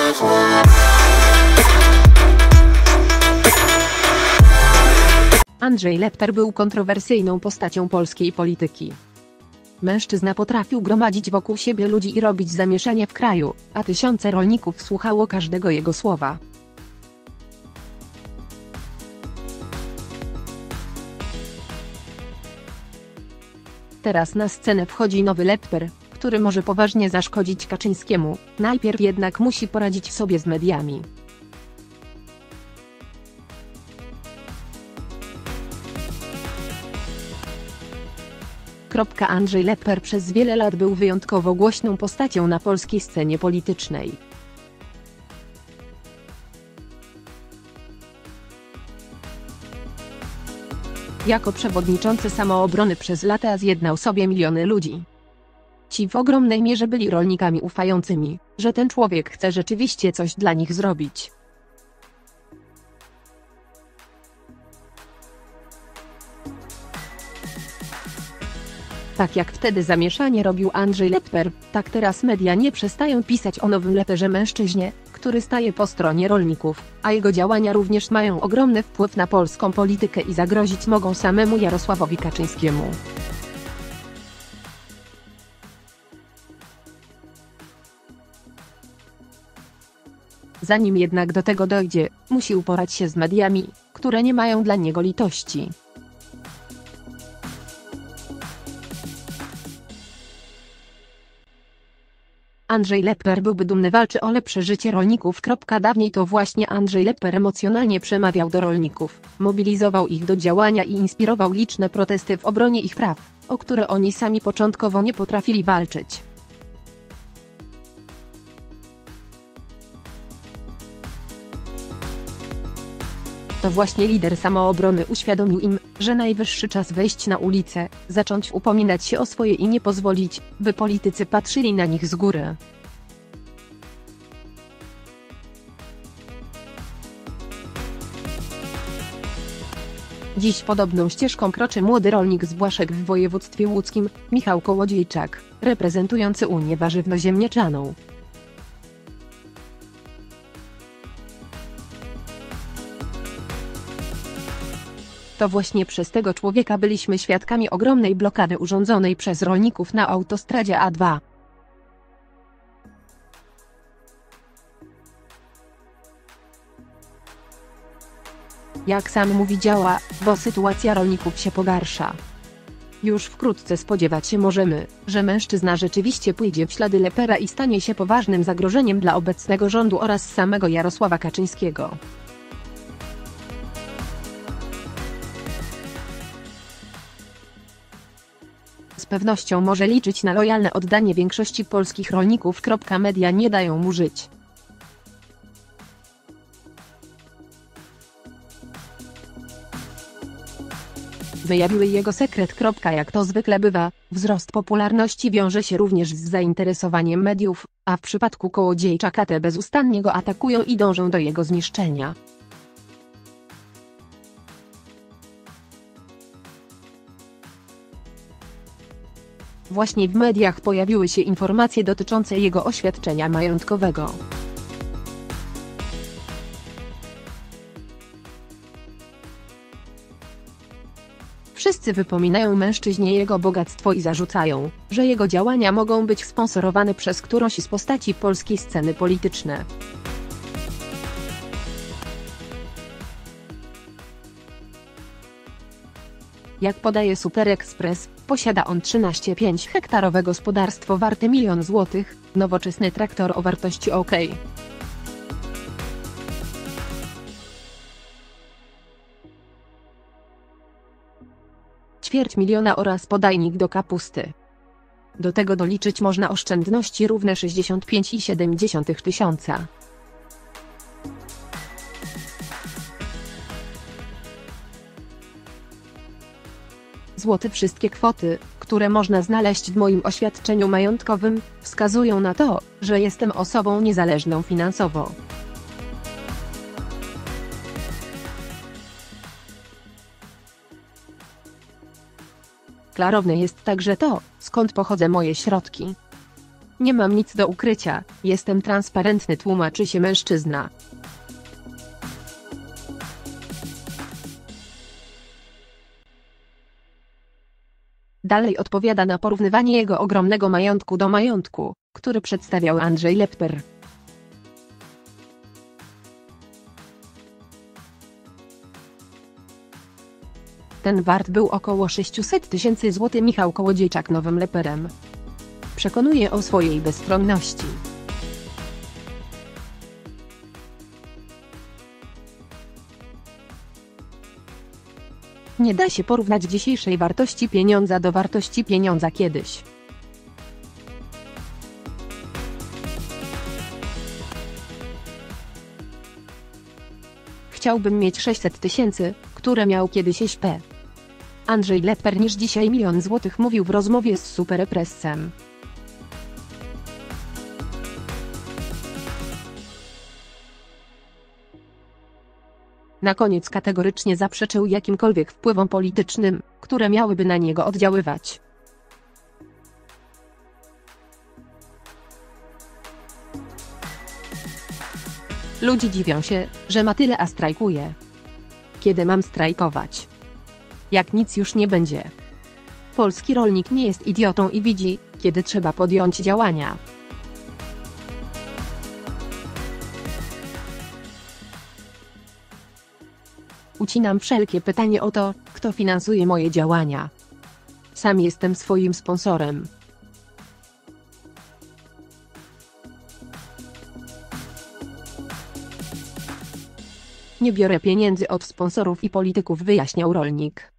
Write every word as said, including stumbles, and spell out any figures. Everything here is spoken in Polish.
Andrzej Lepper był kontrowersyjną postacią polskiej polityki. Mężczyzna potrafił gromadzić wokół siebie ludzi i robić zamieszanie w kraju, a tysiące rolników słuchało każdego jego słowa. Teraz na scenę wchodzi nowy Lepper, który może poważnie zaszkodzić Kaczyńskiemu, najpierw jednak musi poradzić sobie z mediami. Andrzej Lepper przez wiele lat był wyjątkowo głośną postacią na polskiej scenie politycznej. Jako przewodniczący Samoobrony przez lata zjednał sobie miliony ludzi. Ci w ogromnej mierze byli rolnikami ufającymi, że ten człowiek chce rzeczywiście coś dla nich zrobić. Tak jak wtedy zamieszanie robił Andrzej Lepper, tak teraz media nie przestają pisać o nowym Lepperze mężczyźnie, który staje po stronie rolników, a jego działania również mają ogromny wpływ na polską politykę i zagrozić mogą samemu Jarosławowi Kaczyńskiemu. Zanim jednak do tego dojdzie, musi uporać się z mediami, które nie mają dla niego litości. Andrzej Lepper byłby dumny, walczy o lepsze życie rolników. Dawniej to właśnie Andrzej Lepper emocjonalnie przemawiał do rolników, mobilizował ich do działania i inspirował liczne protesty w obronie ich praw, o które oni sami początkowo nie potrafili walczyć. To właśnie lider Samoobrony uświadomił im, że najwyższy czas wejść na ulicę, zacząć upominać się o swoje i nie pozwolić, by politycy patrzyli na nich z góry. Dziś podobną ścieżką kroczy młody rolnik z Błaszek w województwie łódzkim, Michał Kołodziejczak, reprezentujący Unię Warzywno-Ziemniaczaną. To właśnie przez tego człowieka byliśmy świadkami ogromnej blokady urządzonej przez rolników na autostradzie A dwa. Jak sam mówi, działa, bo sytuacja rolników się pogarsza. Już wkrótce spodziewać się możemy, że mężczyzna rzeczywiście pójdzie w ślady Leppera i stanie się poważnym zagrożeniem dla obecnego rządu oraz samego Jarosława Kaczyńskiego. Z pewnością może liczyć na lojalne oddanie większości polskich rolników. Media nie dają mu żyć. Wyjawiły jego sekret. Jak to zwykle bywa, wzrost popularności wiąże się również z zainteresowaniem mediów, a w przypadku Kołodziejczaka te bezustannie go atakują i dążą do jego zniszczenia. Właśnie w mediach pojawiły się informacje dotyczące jego oświadczenia majątkowego. Wszyscy wypominają mężczyźnie jego bogactwo i zarzucają, że jego działania mogą być sponsorowane przez którąś z postaci polskiej sceny politycznej. Jak podaje Super Express, posiada on trzynaście przecinek pięć hektarowe gospodarstwo warte milion złotych, nowoczesny traktor o wartości ok. ćwierć miliona oraz podajnik do kapusty. Do tego doliczyć można oszczędności równe sześćdziesiąt pięć przecinek siedem tysiąca. Złoty. Wszystkie kwoty, które można znaleźć w moim oświadczeniu majątkowym, wskazują na to, że jestem osobą niezależną finansowo. Klarowne jest także to, skąd pochodzą moje środki. Nie mam nic do ukrycia, jestem transparentny, tłumaczy się mężczyzna. Dalej odpowiada na porównywanie jego ogromnego majątku do majątku, który przedstawiał Andrzej Lepper. Ten wart był około sześćset tysięcy złotych. Michał Kołodziejczak nowym Lepperem przekonuje o swojej bezstronności. Nie da się porównać dzisiejszej wartości pieniądza do wartości pieniądza kiedyś. Chciałbym mieć sześćset tysięcy, które miał kiedyś S P. Andrzej Lepper niż dzisiaj milion złotych, mówił w rozmowie z Super Pressem. Na koniec kategorycznie zaprzeczył jakimkolwiek wpływom politycznym, które miałyby na niego oddziaływać. Ludzie dziwią się, że ma tyle, a strajkuje. Kiedy mam strajkować? Jak nic już nie będzie. Polski rolnik nie jest idiotą i widzi, kiedy trzeba podjąć działania. Ucinam wszelkie pytanie o to, kto finansuje moje działania. Sam jestem swoim sponsorem. Nie biorę pieniędzy od sponsorów i polityków, wyjaśniał rolnik.